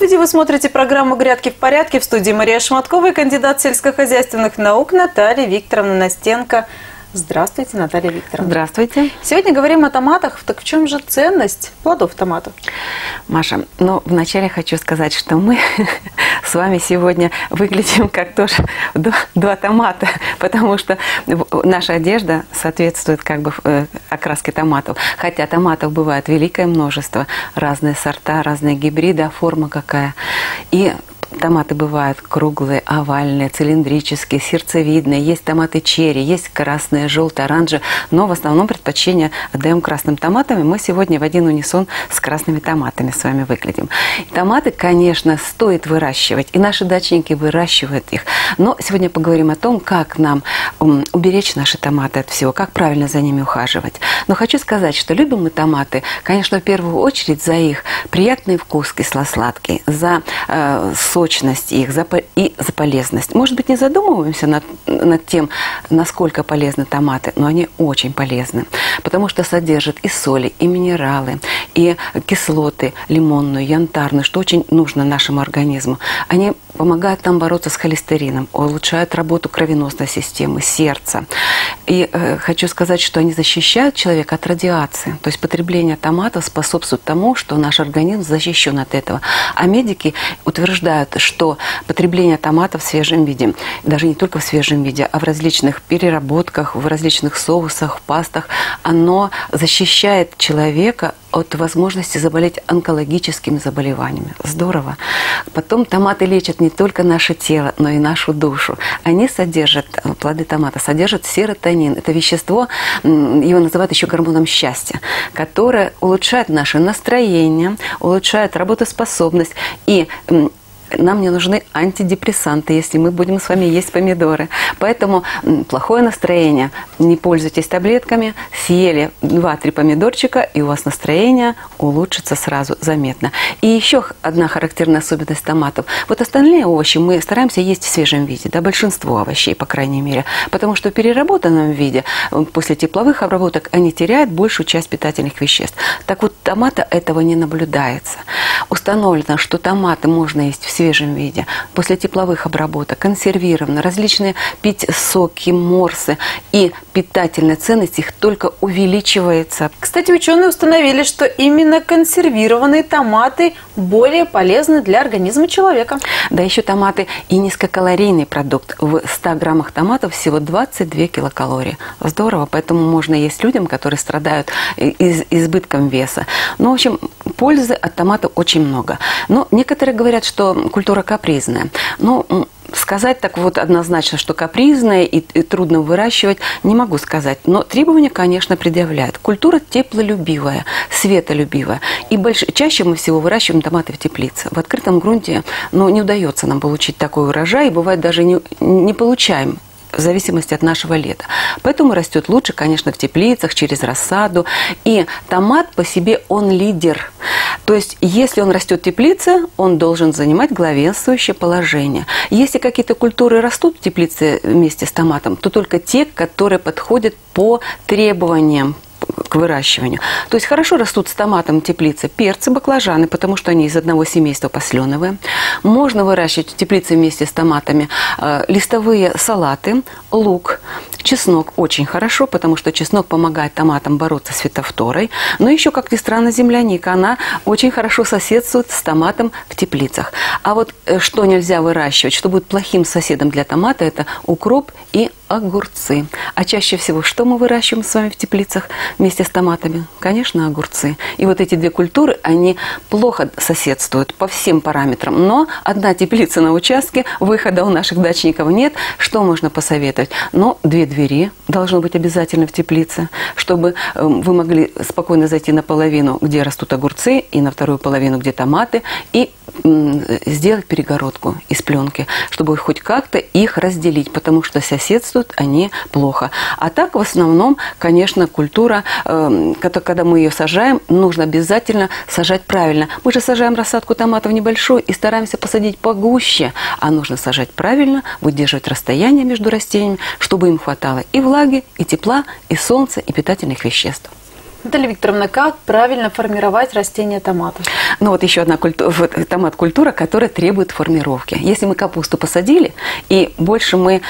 Здравствуйте! Вы смотрите программу «Грядки в порядке». В студии Мария Шматкова и кандидат сельскохозяйственных наук Наталья Викторовна Настенко. Здравствуйте, Наталья Викторовна. Здравствуйте. Сегодня говорим о томатах. Так в чем же ценность плодов томатов? Маша, вначале хочу сказать, что мы с вами сегодня выглядим как тоже два томата, потому что наша одежда соответствует окраске томатов. Хотя томатов бывает великое множество, разные сорта, разные гибриды, а форма какая. И томаты бывают круглые, овальные, цилиндрические, сердцевидные. Есть томаты черри, есть красные, желтые, оранжевые. Но в основном предпочтение отдаем красным томатам. И мы сегодня в один унисон с красными томатами с вами выглядим. Томаты, конечно, стоит выращивать. И наши дачники выращивают их. Но сегодня поговорим о том, как нам уберечь наши томаты от всего, как правильно за ними ухаживать. Но хочу сказать, что любим мы томаты, конечно, в первую очередь за их приятный вкус кисло-сладкий, за сочность их и за полезность. Может быть, не задумываемся над тем, насколько полезны томаты, но они очень полезны, потому что содержат и соли, и минералы, и кислоты лимонную, янтарную, что очень нужно нашему организму. Они помогают нам бороться с холестерином, улучшают работу кровеносной системы, сердца. И хочу сказать, что они защищают человека от радиации. То есть потребление томатов способствует тому, что наш организм защищен от этого. А медики утверждают, что потребление томатов в свежем виде, даже не только в свежем виде, а в различных переработках, в различных соусах, в пастах, оно защищает человека от возможности заболеть онкологическими заболеваниями. Здорово. Потом томаты лечат не только наше тело, но и нашу душу. Они содержат, плоды томата содержат серотонин. Это вещество, его называют еще гормоном счастья, которое улучшает наше настроение, улучшает работоспособность и нам не нужны антидепрессанты, если мы будем с вами есть помидоры. Поэтому плохое настроение, не пользуйтесь таблетками, съели 2-3 помидорчика, и у вас настроение улучшится сразу заметно. И еще одна характерная особенность томатов. Вот остальные овощи мы стараемся есть в свежем виде, да, большинство овощей, по крайней мере, потому что в переработанном виде, после тепловых обработок, они теряют большую часть питательных веществ. Так вот, томата этого не наблюдается. Установлено, что томаты можно есть в свежем виде, после тепловых обработок, консервированно, различные пить соки, морсы, и питательная ценность их только увеличивается. Кстати, ученые установили, что именно консервированные томаты более полезны для организма человека. Да, еще томаты и низкокалорийный продукт. В 100 граммах томатов всего 22 килокалории. Здорово, поэтому можно есть людям, которые страдают избытком веса. Ну, в общем, пользы от томата очень много. Но некоторые говорят, что культура капризная. Ну, сказать так вот однозначно, что капризная и трудно выращивать, не могу сказать. Но требования, конечно, предъявляют. Культура теплолюбивая, светолюбивая. И чаще мы всего выращиваем томаты в теплице. В открытом грунте не удается нам получить такой урожай. И бывает даже не получаем, в зависимости от нашего лета. Поэтому растет лучше, конечно, в теплицах, через рассаду. И томат по себе, он лидер. То есть, если он растет в теплице, он должен занимать главенствующее положение. Если какие-то культуры растут в теплице вместе с томатом, то только те, которые подходят по требованиям к выращиванию. То есть хорошо растут с томатом в теплице перцы, баклажаны, потому что они из одного семейства посленовые. Можно выращивать в теплице вместе с томатами листовые салаты, лук, чеснок очень хорошо, потому что чеснок помогает томатам бороться с фитофторой. Но еще, как ни странно, земляника, она очень хорошо соседствует с томатом в теплицах. А вот что нельзя выращивать, что будет плохим соседом для томата, это укроп и огурцы. А чаще всего что мы выращиваем с вами в теплицах вместе с томатами? Конечно, огурцы. И вот эти две культуры, они плохо соседствуют по всем параметрам. Но одна теплица на участке, выхода у наших дачников нет. Что можно посоветовать? Но 2 двери должно быть обязательно в теплице, чтобы вы могли спокойно зайти на половину, где растут огурцы, и на вторую половину, где томаты, и сделать перегородку из пленки, чтобы хоть как-то их разделить, потому что соседствуют они плохо. А так, в основном, конечно, культура, когда мы ее сажаем, нужно обязательно сажать правильно. Мы же сажаем рассадку томатов небольшую и стараемся посадить погуще, а нужно сажать правильно, выдерживать расстояние между растениями, чтобы им хватало и влаги, и тепла, и солнца, и питательных веществ. Наталья Викторовна, как правильно формировать растения томатов? Ну вот еще одна томат-культура, которая требует формировки. Если мы капусту посадили, и больше мы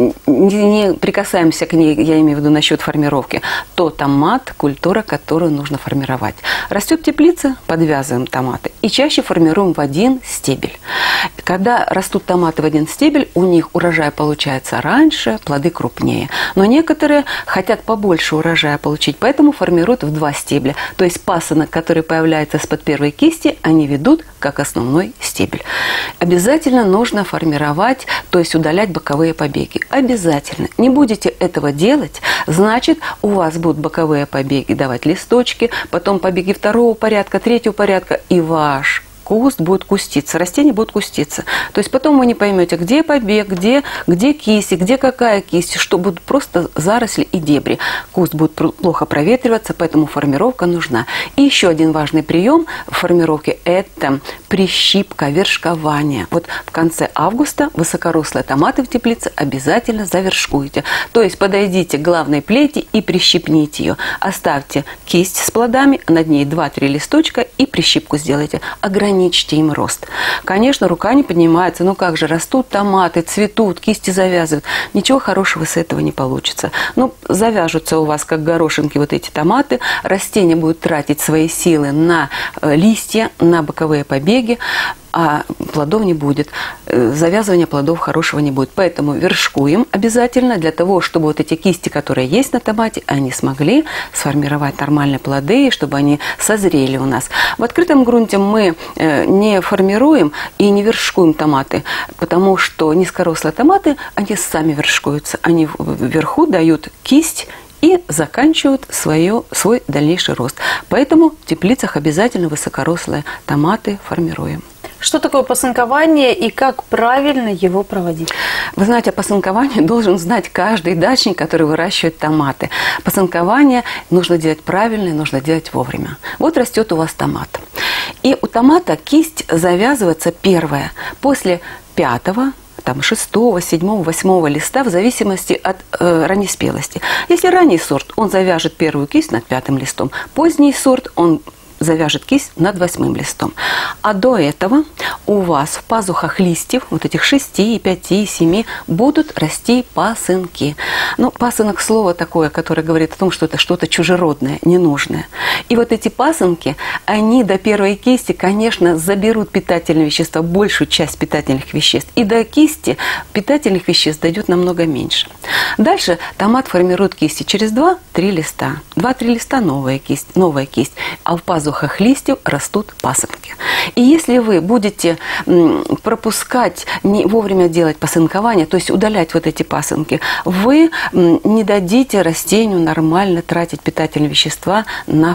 не прикасаемся к ней, я имею в виду насчет формировки, то томат-культура, которую нужно формировать. Растет в теплице, подвязываем томаты. И чаще формируем в один стебель. Когда растут томаты в один стебель, у них урожай получается раньше, плоды крупнее. Но некоторые хотят побольше урожая получить, поэтому формируют в 2 стебля. То есть пасынок, который появляется из-под первой кисти, они ведут как основной стебель. Обязательно нужно формировать, то есть удалять боковые побеги. Обязательно. Не будете этого делать, значит, у вас будут боковые побеги давать листочки, потом побеги 2-го порядка, 3-го порядка, и ваш куст будет куститься, растение будет куститься. То есть потом вы не поймете, где побег, где кисть, где какая кисть, что будут просто заросли и дебри. Куст будет плохо проветриваться, поэтому формировка нужна. И еще один важный прием формировки – это прищипка, вершкование. Вот в конце августа высокорослые томаты в теплице обязательно завершкуйте. То есть подойдите к главной плети и прищипните ее. Оставьте кисть с плодами, над ней 2-3 листочка и прищипку сделайте. Ограничьте им рост. Конечно, рука не поднимается. Ну как же, растут томаты, цветут, кисти завязывают. Ничего хорошего с этого не получится. Ну, завяжутся у вас, как горошинки, вот эти томаты. Растение будет тратить свои силы на листья, на боковые побеги, а плодов не будет. Завязывания плодов хорошего не будет. Поэтому вершкуем обязательно для того, чтобы вот эти кисти, которые есть на томате, они смогли сформировать нормальные плоды, чтобы они созрели у нас. В открытом грунте мы не формируем и не вершкуем томаты, потому что низкорослые томаты, они сами вершкуются. Они вверху дают кисть и заканчивают свой дальнейший рост. Поэтому в теплицах обязательно высокорослые томаты формируем. Что такое пасынкование и как правильно его проводить? Вы знаете, о пасынковании должен знать каждый дачник, который выращивает томаты. Пасынкование нужно делать правильно, нужно делать вовремя. Вот растет у вас томат. И у томата кисть завязывается первая после 5-го, 6-го, 7-го, 8-го листа в зависимости от раннеспелости. Если ранний сорт, он завяжет первую кисть над 5-м листом. Поздний сорт, он завяжет кисть над 8-м листом. А до этого у вас в пазухах листьев, вот этих 6, 5, 7, будут расти пасынки. Ну, пасынок – слово такое, которое говорит о том, что это что-то чужеродное, ненужное. И вот эти пасынки, они до первой кисти, конечно, заберут питательные вещества, большую часть питательных веществ. И до кисти питательных веществ дойдет намного меньше. Дальше томат формирует кисти через 2-3 листа. 2-3 листа – новая кисть. А в пазухах листьев растут пасынки. И если вы будете пропускать, не вовремя делать пасынкование, то есть удалять вот эти пасынки, вы не дадите растению нормально тратить питательные вещества на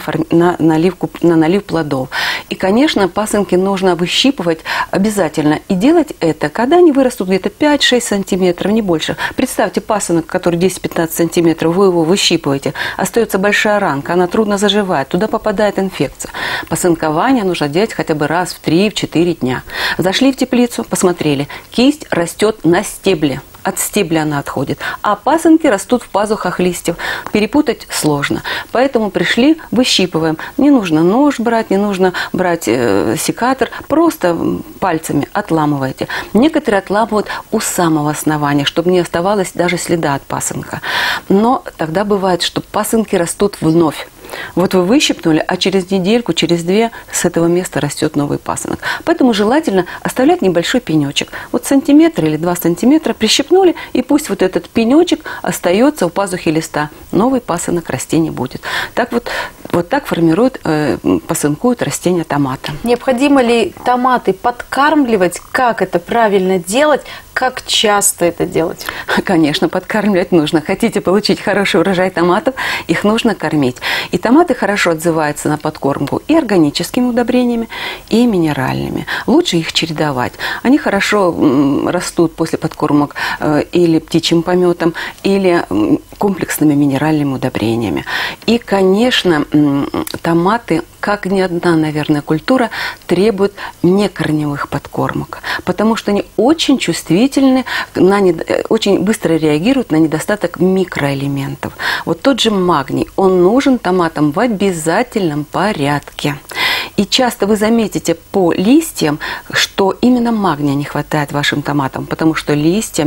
налив плодов. И, конечно, пасынки нужно выщипывать обязательно. И делать это, когда они вырастут где-то 5-6 сантиметров, не больше. Представьте пасынок, который 10-15 сантиметров, вы его выщипываете, остается большая ранка, она трудно заживает, туда попадает инфекция. Пасынкование нужно делать хотя бы раз в 3-4 дня. Зашли в теплицу, посмотрели, кисть растет на стебле. От стебля она отходит. А пасынки растут в пазухах листьев. Перепутать сложно. Поэтому пришли, выщипываем. Не нужно нож брать, не нужно брать секатор. Просто пальцами отламываете. Некоторые отламывают у самого основания, чтобы не оставалось даже следа от пасынка. Но тогда бывает, что пасынки растут вновь. Вот вы выщипнули, а через недельку, через 2 с этого места растет новый пасынок. Поэтому желательно оставлять небольшой пенечек. Вот сантиметр или 2 сантиметра прищипнули, и пусть вот этот пенечек остается у пазухи листа. Новый пасынок расти не будет. Так вот так формируют, пасынкуют растения томата. Необходимо ли томаты подкармливать? Как это правильно делать? Как часто это делать? Конечно, подкармливать нужно. Хотите получить хороший урожай томатов, их нужно кормить. И томаты хорошо отзываются на подкормку и органическими удобрениями, и минеральными. Лучше их чередовать. Они хорошо растут после подкормок или птичьим пометом, или комплексными минеральными удобрениями. И, конечно, томаты, как ни одна, наверное, культура, требуют некорневых подкормок, потому что они очень чувствительны, очень быстро реагируют на недостаток микроэлементов. Вот тот же магний, он нужен томатам в обязательном порядке. И часто вы заметите по листьям, что именно магния не хватает вашим томатам, потому что листья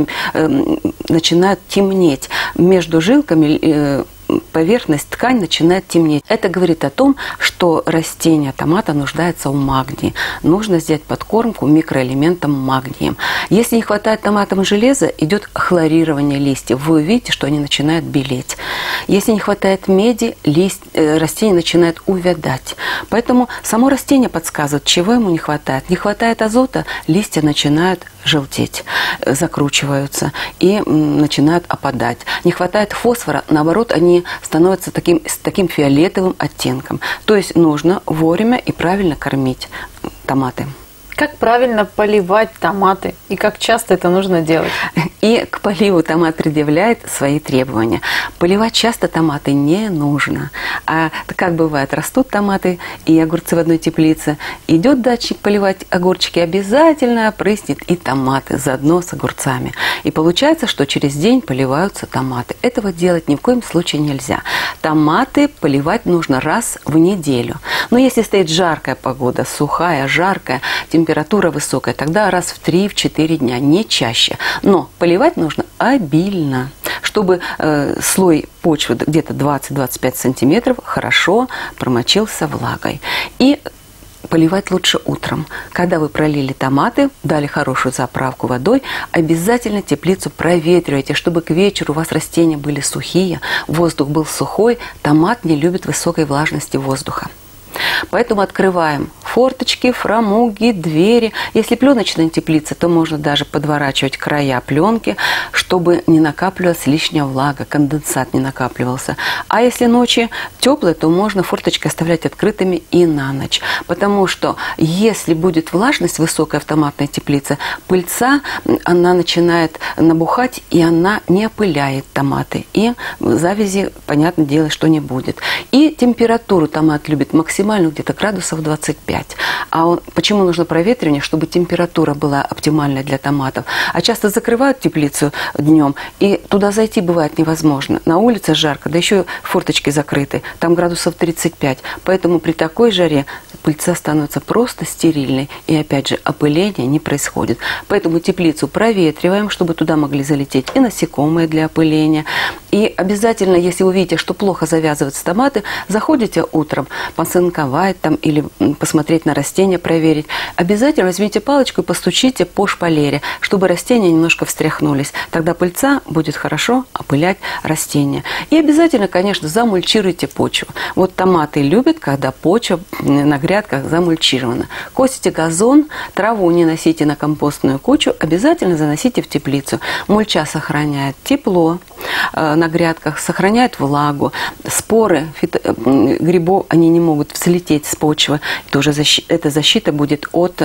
начинают темнеть. Между жилками поверхность, ткань начинает темнеть. Это говорит о том, что растение томата нуждается в магнии. Нужно сделать подкормку микроэлементом магнием. Если не хватает томатам железа, идет хлорирование листьев. Вы увидите, что они начинают белеть. Если не хватает меди, растение начинает увядать. Поэтому само растение подсказывает, чего ему не хватает. Не хватает азота, листья начинают желтеть, закручиваются и начинают опадать. Не хватает фосфора, наоборот, они становятся с таким фиолетовым оттенком. То есть нужно вовремя и правильно кормить томаты. Как правильно поливать томаты и как часто это нужно делать? И к поливу томат предъявляет свои требования. Поливать часто томаты не нужно. А как бывает, растут томаты и огурцы в одной теплице. Идет датчик поливать огурчики, обязательно опрыснет и томаты заодно с огурцами. И получается, что через день поливаются томаты. Этого делать ни в коем случае нельзя. Томаты поливать нужно раз в неделю. Но если стоит жаркая погода, сухая, жаркая, температура высокая, тогда раз в 3-4 дня, не чаще. Но поливать нужно обильно, чтобы слой почвы где-то 20-25 сантиметров хорошо промочился влагой. И поливать лучше утром. Когда вы пролили томаты, дали хорошую заправку водой, обязательно теплицу проветривайте, чтобы к вечеру у вас растения были сухие, воздух был сухой. Томат не любит высокой влажности воздуха. Поэтому открываем форточки, фрамуги, двери. Если пленочная теплица, то можно даже подворачивать края пленки, чтобы не накапливалась лишняя влага, конденсат не накапливался. А если ночи теплые, то можно форточки оставлять открытыми и на ночь. Потому что если будет влажность высокая в томатной теплице, пыльца, она начинает набухать, и она не опыляет томаты. И завязи, понятное дело, что не будет. И температуру томат любит максимально где-то градусов 25. А почему нужно проветривание? Чтобы температура была оптимальной для томатов. А часто закрывают теплицу днем, и туда зайти бывает невозможно. На улице жарко, да еще форточки закрыты, там градусов 35. Поэтому при такой жаре пыльца становится просто стерильной. И опять же, опыление не происходит. Поэтому теплицу проветриваем, чтобы туда могли залететь и насекомые для опыления. И обязательно, если увидите, что плохо завязываются томаты, заходите утром посынковать там или посмотреть на растения, проверить. Обязательно возьмите палочку и постучите по шпалере, чтобы растения немножко встряхнулись. Тогда пыльца будет хорошо опылять растения. И обязательно, конечно, замульчируйте почву. Вот томаты любят, когда почва на грядках замульчирована. Косите газон, траву не носите на компостную кучу, обязательно заносите в теплицу. Мульча сохраняет тепло на грядках, сохраняет влагу. Споры грибов, они не могут взлететь с почвы. Тоже эта защита будет от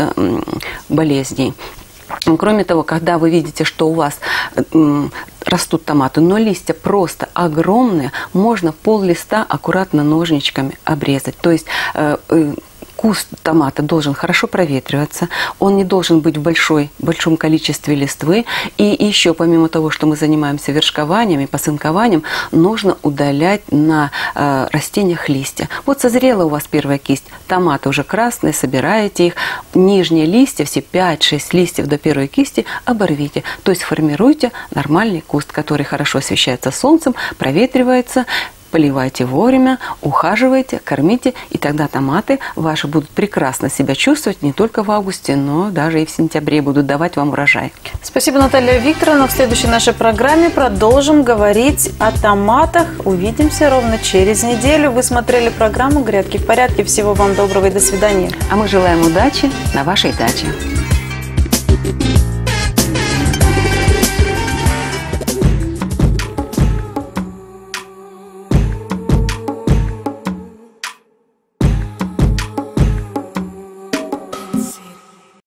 болезней. Кроме того, когда вы видите, что у вас растут томаты, но листья просто огромные, можно пол листа аккуратно ножничками обрезать. То есть куст томата должен хорошо проветриваться, он не должен быть в большом количестве листвы. И еще, помимо того, что мы занимаемся вершкованием и посынкованием, нужно удалять на растениях листья. Вот созрела у вас первая кисть, томаты уже красные, собираете их, нижние листья, все 5-6 листьев до первой кисти оборвите. То есть формируйте нормальный куст, который хорошо освещается солнцем, проветривается. Поливайте вовремя, ухаживайте, кормите, и тогда томаты ваши будут прекрасно себя чувствовать не только в августе, но даже и в сентябре будут давать вам урожай. Спасибо, Наталья Викторовна. В следующей нашей программе продолжим говорить о томатах. Увидимся ровно через неделю. Вы смотрели программу «Грядки в порядке». Всего вам доброго и до свидания. А мы желаем удачи на вашей даче.